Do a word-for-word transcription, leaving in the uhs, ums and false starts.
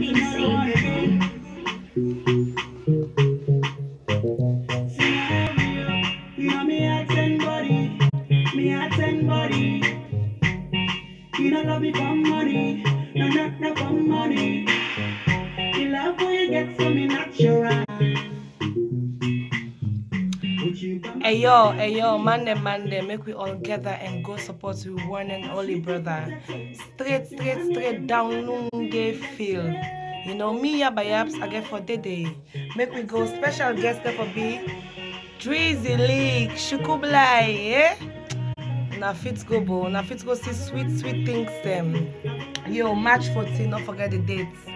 You know me attend body, me attend body. You don't love me for money, no, no, no for money. You love when you get from me natural. Hey yo, hey yo, Monday, Monday, make we all gather and go support we one and only brother. Straight, straight, straight down Lunge field. You know, me, ya by apps, I get for Dede. Make we go special guest there for B. Drizzy League, Shukublai, eh? Na fit go, bo. Na fit go see sweet, sweet things, them. Yo, March fourteenth, don't forget the dates.